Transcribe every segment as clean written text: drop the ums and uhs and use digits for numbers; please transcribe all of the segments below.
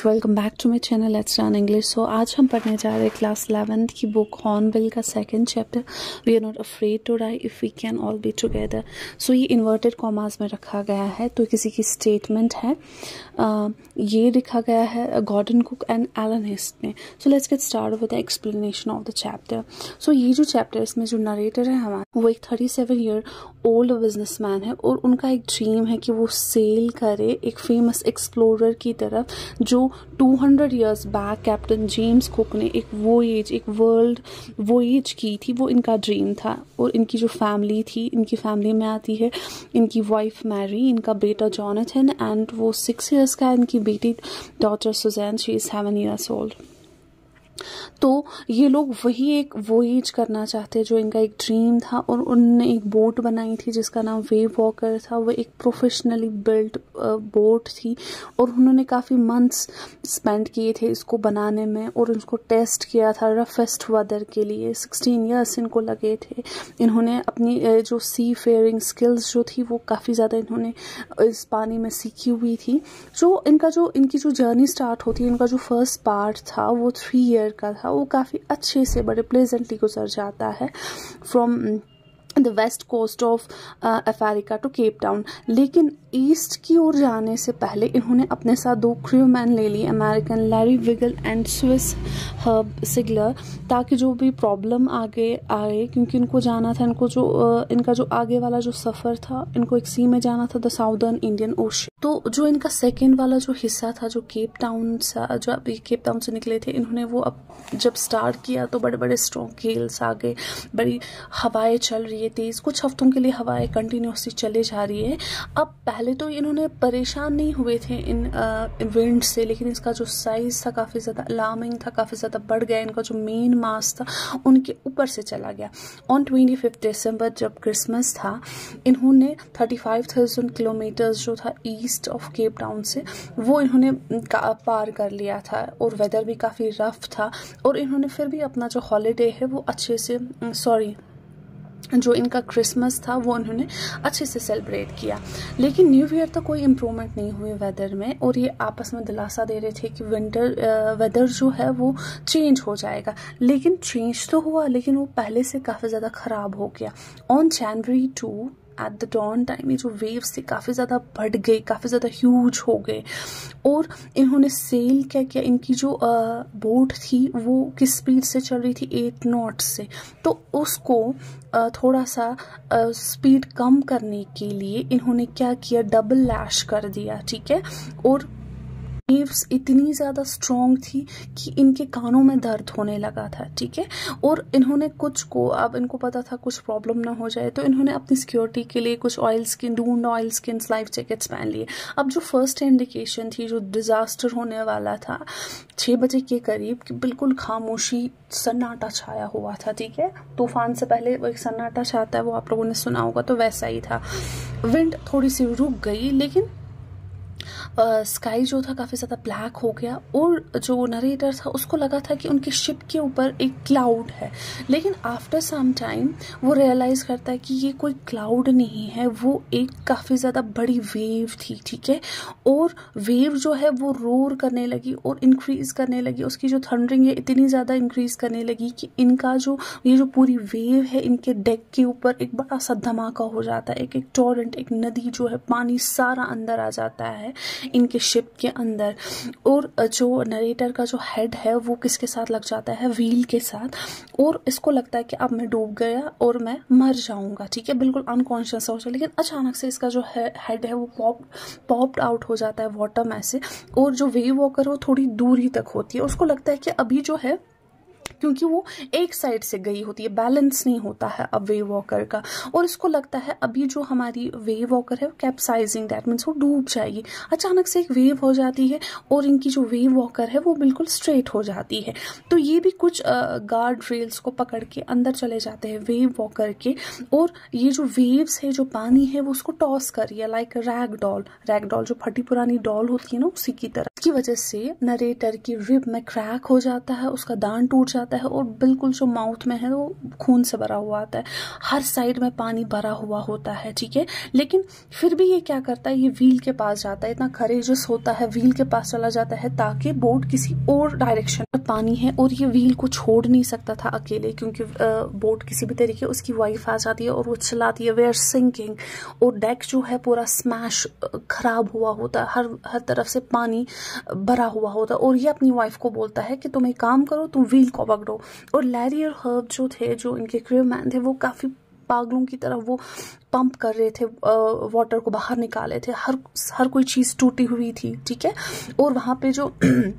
Welcome back to my channel let's learn English. सो आज हम पढ़ने जा रहे हैं क्लास 11th की बुक हॉर्नबिल का second chapter we are not afraid to die if we can all be together. So ये इन्वर्टेड कॉमास में रखा गया है, तो किसी की स्टेटमेंट है। ये लिखा गया है Gordon Cook and Alan Hist ने। So let's get start with the explanation of the chapter. So ये जो चैप्टर इसमें जो नरेटर है हमारा वो एक 37 ईयर ओल्ड बिजनेसमैन है और उनका एक ड्रीम है कि वो सेल करे एक फेमस एक्सप्लोरर की तरफ जो 200 years back Captain James Cook ने एक वर्ल्ड वोएज की थी। वो इनका ड्रीम था। और इनकी जो फैमिली थी, इनकी फैमिली में आती है इनकी वाइफ मैरी, इनका बेटा जॉनथन एंड वो 6 इयर्स का, इनकी बेटी daughter Suzanne, she is 7 years old. तो ये लोग वही एक वोएज करना चाहते हैं जो इनका एक ड्रीम था। और उन्होंने एक बोट बनाई थी जिसका नाम वेव वॉकर था। वो एक प्रोफेशनली बिल्ट बोट थी और उन्होंने काफ़ी मंथ्स स्पेंड किए थे इसको बनाने में और उसको टेस्ट किया था रफेस्ट वेदर के लिए। 16 इयर्स इनको लगे थे। इन्होंने अपनी जो सी फेयरिंग स्किल्स जो थी वो काफ़ी ज़्यादा इन्होंने इस पानी में सीखी हुई थी। इनकी जो जर्नी स्टार्ट होती है, इनका जो फर्स्ट पार्ट था वो 3 ईयर का था। वो काफ़ी अच्छे से बड़े प्लेजेंटली गुजर जाता है from the west coast of Africa to Cape Town. लेकिन ईस्ट की ओर जाने से पहले इन्होंने अपने साथ 2 क्रू मैन ले लिए, American Larry Vigil and Swiss Herb Seigler, ताकि जो भी प्रॉब्लम आगे आए, क्योंकि इनको जाना था, इनका जो आगे वाला जो सफ़र था, इनको एक सी में जाना था, द साउदर्न इंडियन ओशन। तो जो इनका सेकेंड वाला जो हिस्सा था जो केप टाउन से निकले थे, इन्होंने वो अब जब स्टार्ट किया तो बड़े बड़े स्ट्रॉन्ग गेल्स आ गए, बड़ी हवाएं चल रही है तेज, कुछ हफ्तों के लिए हवाएं कंटिन्यूसली चले जा रही है। अब पहले तो इन्होंने परेशान नहीं हुए थे इन विंड से, लेकिन इसका जो साइज था काफ़ी ज़्यादा अलार्मिंग था, काफ़ी ज़्यादा बढ़ गया। इनका जो मेन मास था उनके ऊपर से चला गया। ऑन 25 दिसंबर जब क्रिसमस था, इन्होंने 35,000 किलोमीटर्स जो था ईस्ट ऑफ केप टाउन से, वो इन्होंने पार कर लिया था और वेदर भी काफ़ी रफ था। और इन्होंने फिर भी अपना जो हॉलीडे है वो अच्छे से जो इनका क्रिसमस था वो उन्होंने अच्छे से सेलिब्रेट किया। लेकिन न्यू ईयर तक कोई इम्प्रूवमेंट नहीं हुई वेदर में और ये आपस में दिलासा दे रहे थे कि वेदर जो है वो चेंज हो जाएगा। लेकिन चेंज तो हुआ, लेकिन वो पहले से काफ़ी ज़्यादा ख़राब हो गया। On January 2 at the dawn time ये जो वेव्स थे काफ़ी ज़्यादा बढ़ गए, काफ़ी ज़्यादा ह्यूज हो गए। और इन्होंने सेल क्या किया, इनकी जो बोट थी वो किस स्पीड से चल रही थी, 8 नॉट्स से। तो उसको थोड़ा सा स्पीड कम करने के लिए इन्होंने क्या किया, डबल लैश कर दिया, ठीक है। और वेव्स इतनी ज़्यादा स्ट्रॉन्ग थी कि इनके कानों में दर्द होने लगा था, ठीक है। और इन्होंने अब इनको पता था कुछ प्रॉब्लम ना हो जाए, तो इन्होंने अपनी सिक्योरिटी के लिए कुछ ऑयल स्किन लाइफ जैकेट्स पहन लिए। अब जो फर्स्ट इंडिकेशन थी, जो डिजास्टर होने वाला था 6 बजे के करीब, कि बिल्कुल खामोशी, सन्नाटा छाया हुआ था, ठीक है। तूफान से पहले वो एक सन्नाटा छाता है, वो आप लोगों ने सुना होगा, तो वैसा ही था। विंड थोड़ी सी रुक गई, लेकिन स्काई जो था काफ़ी ज़्यादा ब्लैक हो गया। और जो नरेटर था उसको लगा था कि उनकी शिप के ऊपर एक क्लाउड है। लेकिन आफ्टर सम टाइम वो रियलाइज़ करता है कि ये कोई क्लाउड नहीं है, वो एक काफ़ी ज़्यादा बड़ी वेव थी, ठीक है। और वेव जो है वो रोर करने लगी और इंक्रीज़ करने लगी। उसकी जो थंडरिंग है इतनी ज़्यादा इंक्रीज़ करने लगी कि इनका ये जो पूरी वेव है, इनके डेक के ऊपर एक बड़ा सा धमाका हो जाता है। एक टॉरेंट, एक नदी जो है, पानी सारा अंदर आ जाता है इनके शिप के अंदर। और जो नरेटर का जो हेड है वो किसके साथ लग जाता है, व्हील के साथ। और इसको लगता है कि अब मैं डूब गया और मैं मर जाऊंगा, ठीक है, बिल्कुल अनकॉन्शियस हो जाए। लेकिन अचानक से इसका जो हेड है वो पॉप्ड आउट हो जाता है वाटर में से। और जो वेव वॉकर है वो थोड़ी दूरी तक होती है। उसको लगता है कि अभी जो है, क्योंकि वो एक साइड से गई होती है, बैलेंस नहीं होता है अब वेव वॉकर का, और इसको लगता है अभी जो हमारी वेव वॉकर है वो कैप्साइजिंग, दैट मीन्स वो डूब जाएगी। अचानक से एक वेव हो जाती है और इनकी जो वेव वॉकर है वो बिल्कुल स्ट्रेट हो जाती है। तो ये भी कुछ गार्ड रेल्स को पकड़ के अंदर चले जाते हैं वेव वॉकर के। और ये जो वेव्स है, जो पानी है, वो उसको टॉस कर रही है लाइक रैग डॉल जो फटी पुरानी डॉल होती है ना, उसी की तरह। इसकी वजह से नरेटर की रिब में क्रैक हो जाता है, उसका दांत टूट जाता आता है और बिल्कुल जो माउथ में है वो खून से भरा हुआ आता है, हर साइड में पानी भरा हुआ होता है, ठीक है। लेकिन फिर भी ये क्या करता है, ये व्हील के पास जाता है, इतना करेजस होता है, व्हील के पास चला जाता है ताकि बोट किसी और डायरेक्शन में पानी है और ये व्हील को छोड़ नहीं सकता था अकेले, क्योंकि बोट किसी भी तरीके उसकी वाइफ आ जाती है और वो चलाती है, वे आर सिंकिंग, और डेक जो है पूरा स्मैश खराब हुआ होता है, हर तरफ से पानी भरा हुआ होता है। और ये अपनी वाइफ को बोलता है कि तुम एक काम करो, तुम व्हील को पकड़ो। और लैरी और हर्ब जो थे, जो इनके क्रू मैन थे, वो काफी पागलों की तरह वो पंप कर रहे थे, वाटर को बाहर निकाले थे, हर कोई चीज टूटी हुई थी, ठीक है। और वहां पे जो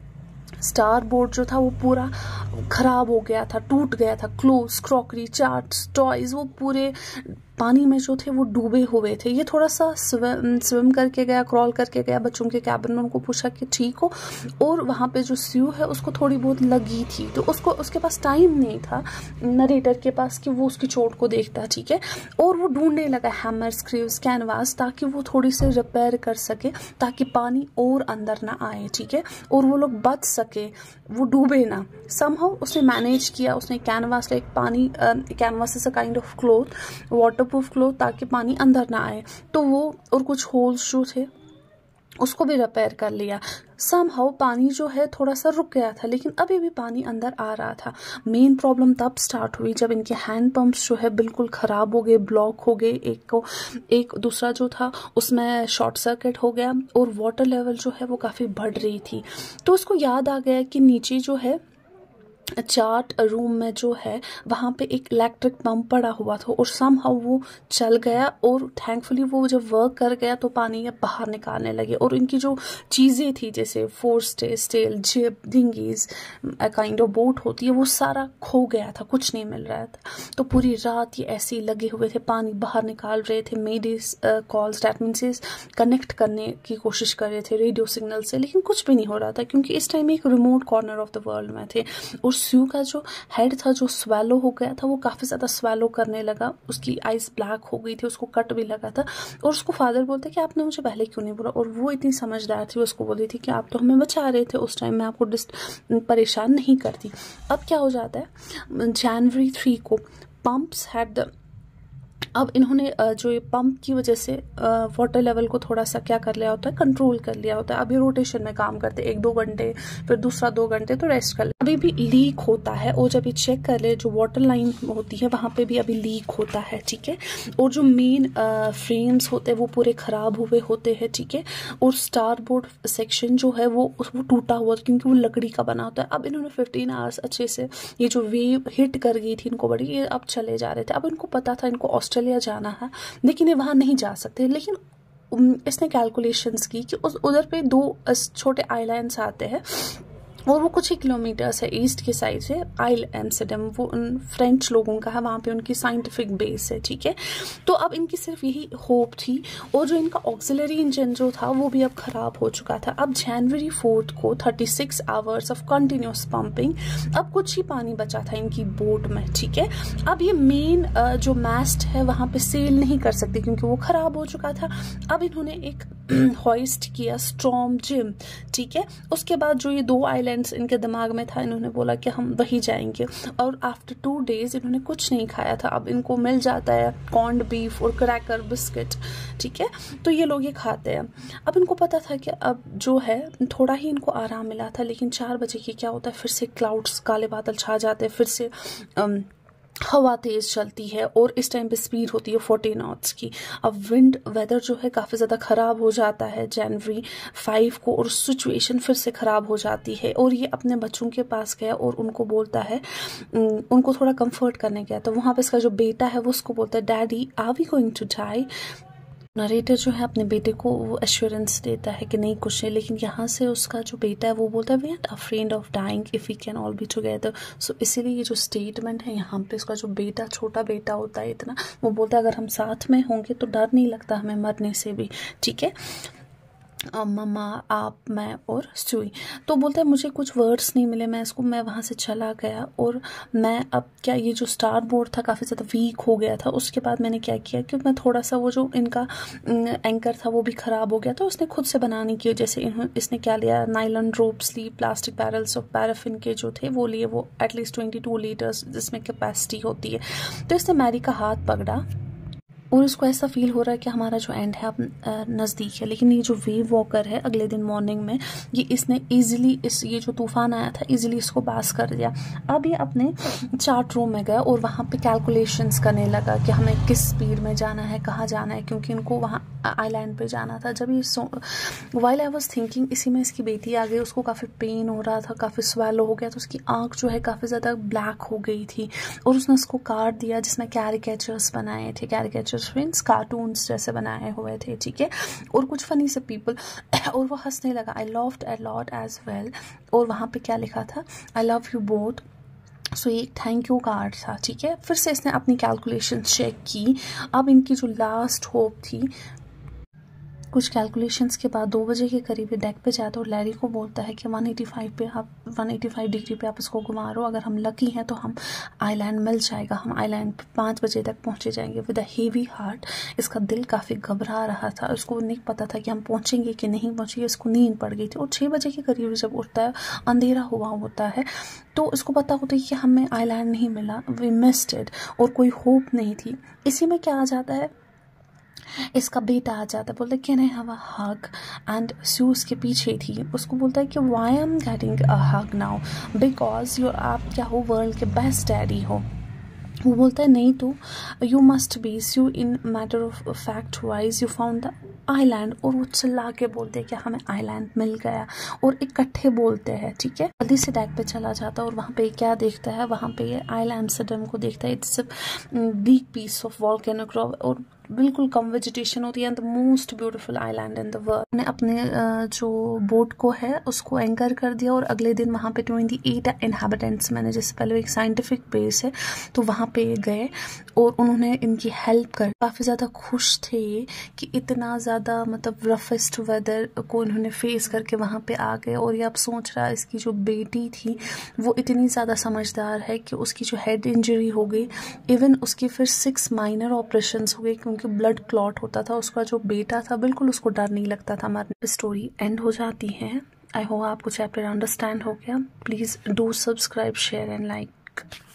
स्टार बोर्ड जो था वो पूरा खराब हो गया था, टूट गया था, क्लोथ्स, क्रॉकरी, चार्ट्स, टॉयज वो पूरे पानी में जो थे वो डूबे हुए थे। ये थोड़ा सा स्विम करके गया, क्रॉल करके गया बच्चों के कैबिन में, उनको पूछा कि ठीक हो। और वहाँ पे जो स्यू है उसको थोड़ी बहुत लगी थी, तो उसके पास टाइम नहीं था नरेटर के पास कि वो उसकी चोट को देखता, ठीक है। और वो ढूंढने लगा हैमर, स्क्रूज, कैनवास, ताकि वो थोड़ी सी रिपेयर कर सके, ताकि पानी और अंदर ना आए, ठीक है, और वो लोग बच सके, वो डूबे ना। समहाउ उसने मैनेज किया, उसने कैनवास लाइक पानी, canvas is a kind of cloth, waterproof cloth, ताकि पानी अंदर ना आए। तो वो और कुछ होल्स जो थे उसको भी रिपेयर कर लिया। समहाउ पानी जो है थोड़ा सा रुक गया था, लेकिन अभी भी पानी अंदर आ रहा था। मेन प्रॉब्लम तब स्टार्ट हुई जब इनके हैंड पंप्स जो है बिल्कुल खराब हो गए, ब्लॉक हो गए, एक दूसरा जो था उसमें शॉर्ट सर्किट हो गया और वाटर लेवल जो है वो काफी बढ़ रही थी। तो उसको याद आ गया कि नीचे जो है चार्ट रूम में जो है वहां पे एक इलेक्ट्रिक पंप पड़ा हुआ था और समहाउ वो चल गया और थैंकफुली वो जब वर्क कर गया तो पानी ये बाहर निकालने लगे। और इनकी जो चीजें थी जैसे fore staysail, jib, dinghies, kind of boat होती है, वो सारा खो गया था, कुछ नहीं मिल रहा था। तो पूरी रात ये ऐसे ही लगे हुए थे, पानी बाहर निकाल रहे थे, mayday calls, that means connect करने की कोशिश कर रहे थे रेडियो सिग्नल से, लेकिन कुछ भी नहीं हो रहा था क्योंकि इस टाइम एक remote corner of the world में थे। और स्यू का जो हेड था जो स्वेलो हो गया था, वो काफी ज्यादा स्वेलो करने लगा, उसकी आइज ब्लैक हो गई थी, उसको कट भी लगा था। और उसको फादर बोलते कि आपने मुझे पहले क्यों नहीं बोला। और वो इतनी समझदार थी, उसको बोली थी कि आप तो हमें बचा रहे थे उस टाइम, मैं आपको परेशान नहीं करती। अब क्या हो जाता है, जनवरी 3 को पंप्स हैड द, अब इन्होंने जो ये पंप की वजह से वाटर लेवल को थोड़ा सा क्या कर लिया होता है, कंट्रोल कर लिया होता है। अभी रोटेशन में काम करते 1-2 घंटे, फिर दूसरा 2 घंटे तो रेस्ट कर ले। अभी भी लीक होता है और जब ये चेक कर ले जो वाटर लाइन होती है वहां पे भी अभी लीक होता है, ठीक है। और जो मेन फ्रेम्स होते हैं वो पूरे खराब हुए होते हैं, ठीक है। और स्टारबोर्ड सेक्शन जो है वो टूटा हुआ क्योंकि वो लकड़ी का बना होता है। अब इन्होंने 15 आवर्स अच्छे से, ये जो वेव हिट कर गई थी इनको बड़ी, ये अब चले जा रहे थे। अब इनको पता था इनको ऑस्ट्रेलिया जाना है, लेकिन ये वहां नहीं जा सकते। लेकिन इसने कैलकुलेशंस की कि उधर पे 2 छोटे आइलैंड्स आते हैं और वो कुछ ही किलोमीटर्स है ईस्ट की साइड से। आइल एम्स्टर्डम वो उन फ्रेंच लोगों का है, वहां पे उनकी साइंटिफिक बेस है, ठीक है। तो अब इनकी सिर्फ यही होप थी। और जो इनका ऑक्सिलरी इंजन जो था वो भी अब खराब हो चुका था। अब जनवरी 4 को 36 आवर्स ऑफ कंटिन्यूस पंपिंग, अब कुछ ही पानी बचा था इनकी बोट में, ठीक है। अब ये मेन जो मास्ट है वहां पे सेल नहीं कर सकते क्योंकि वो खराब हो चुका था। अब इन्होंने एक हॉइस्ट किया, स्टॉर्म जिम, ठीक है। उसके बाद जो ये 2 आइलैंड्स इनके दिमाग में था, इन्होंने बोला कि हम वही जाएंगे। और आफ्टर 2 डेज इन्होंने कुछ नहीं खाया था। अब इनको मिल जाता है कॉर्न्ड बीफ और क्रैकर बिस्किट, ठीक है। तो ये लोग ये खाते हैं। अब इनको पता था कि अब जो है थोड़ा ही इनको आराम मिला था, लेकिन 4 बजे की क्या होता है, फिर से क्लाउड्स, काले बादल छा जाते हैं, फिर से हवा तेज चलती है और इस टाइम पे स्पीड होती है 40 नॉट्स की। अब विंड वेदर जो है काफी ज्यादा खराब हो जाता है जनवरी 5 को और सिचुएशन फिर से खराब हो जाती है। और ये अपने बच्चों के पास गया और उनको बोलता है, उनको थोड़ा कंफर्ट करने गया। तो वहां पे इसका जो बेटा है वो उसको बोलता है, daddy are we going to die. Narrator जो है अपने बेटे को वो एश्योरेंस देता है कि नहीं कुछ नहीं, लेकिन यहाँ से उसका जो बेटा है वो बोलता है we are afraid of dying if we can all be together. So इसीलिए ये जो स्टेटमेंट है यहाँ पे, उसका जो बेटा, छोटा बेटा होता है इतना, वो बोलता है अगर हम साथ में होंगे तो डर नहीं लगता हमें मरने से भी, ठीक है। मम्मा, आप, मैं और स्टूई। तो बोलता है मुझे कुछ वर्ड्स नहीं मिले, मैं वहाँ से चला गया और मैं अब क्या, ये जो स्टार बोर्ड था काफ़ी ज़्यादा वीक हो गया था। उसके बाद मैंने क्या किया कि मैं थोड़ा सा वो जो इनका एंकर था वो भी ख़राब हो गया था, उसने खुद से बनाने की वजह से इसने क्या लिया, नाइलन रोप्स ली, प्लास्टिक बैरल्स ऑफ पैराफिन के जो थे वो लिए, वो एटलीस्ट 22 लीटर्स जिसमें कैपेसिटी होती है। तो इसने मैरी का हाथ पकड़ा और उसको ऐसा फील हो रहा है कि हमारा जो एंड है अब नज़दीक है। लेकिन ये जो वेव वॉकर है अगले दिन मॉर्निंग में, ये इसने इजीली ये जो तूफान आया था इजीली इसको पास कर दिया। अब ये अपने चार्ट रूम में गया और वहाँ पे कैलकुलेशंस करने लगा कि हमें किस स्पीड में जाना है, कहाँ जाना है, क्योंकि इनको वहाँ आइलैंड पे जाना था। जब ये वाइल आई वॉज थिंकिंग, इसी में इसकी बेटी आ गई, उसको काफ़ी पेन हो रहा था, काफ़ी स्वेलो हो गया, तो उसकी आँख जो है काफ़ी ज़्यादा ब्लैक हो गई थी और उसने उसको काट दिया, जिसमें कैरिकेचर्स बनाए थे, कैरिकेचर्स मीन्स कार्टून्स जैसे बनाए हुए थे, ठीक है, और कुछ फनी से पीपल, और वो हंसने लगा। I loved a lot as well. और वहाँ पे क्या लिखा था, I love you both. So ये एक थैंक यू कार्ड था, ठीक है। फिर से इसने अपनी कैलकुलेशन चेक की। अब इनकी जो लास्ट होप थी, कुछ कैलकुलेशंस के बाद 2 बजे के करीब डेक पे जाता है और लैरी को बोलता है कि 185 डिग्री पे आप इसको घुमा रहे हो, अगर हम लकी हैं तो हम आइलैंड मिल जाएगा, हम आइलैंड 5 बजे तक पहुंचे जाएंगे। विद अ हेवी हार्ट, इसका दिल काफ़ी घबरा रहा था, उसको नहीं पता था कि हम पहुंचेंगे कि नहीं पहुंचेंगे, इसको नींद पड़ गई थी। और 6 बजे के करीब जब उठता है, अंधेरा हुआ होता है, तो इसको पता होता है कि हमें आइलैंड नहीं मिला, वी मिस्ड इट, और कोई होप नहीं थी। इसी में क्या आ जाता है, इसका बेटा आ जाता है, बोलता है can I have a hug, and Sue उसके पीछे थी। उसको बोलता है कि why I am getting a hug now, because आप क्या हो, वर्ल्ड के बेस्ट डैडी हो। वो बोलता है नहीं तो you must be, you in matter of fact wise you found the island. और वो चिल्ला के बोलते हैं कि हमें आइलैंड मिल गया, और इकट्ठे बोलते हैं, ठीक है। जल्दी से डेक पे चला जाता है और वहाँ पे क्या देखता है, वहाँ पे आई एम्स्टर्डम को देखता है। It's a big piece of volcanic rock और बिल्कुल कम वेजिटेशन होती है, and the most beautiful island in the world. ने अपने जो बोट को है उसको एंकर कर दिया और अगले दिन वहाँ पे 28 इनहेबिटेंट्स, मैंने जैसे पहले एक साइंटिफिक बेस है तो वहाँ पे गए और उन्होंने इनकी हेल्प कर। काफ़ी ज़्यादा खुश थे कि इतना ज़्यादा मतलब रफेस्ट वेदर को इन्होंने फेस करके वहाँ पे आ गए। और ये अब सोच रहा है इसकी जो बेटी थी वो इतनी ज़्यादा समझदार है कि उसकी जो हेड इंजरी हो गई, इवन उसकी फिर 6 माइनर ऑपरेशंस हो गए क्योंकि ब्लड क्लॉट होता था। उसका जो बेटा था बिल्कुल उसको डर नहीं लगता था। हमारी स्टोरी एंड हो जाती है। आई होप आपको चैप्टर अंडरस्टैंड हो गया। Please do subscribe, share and like.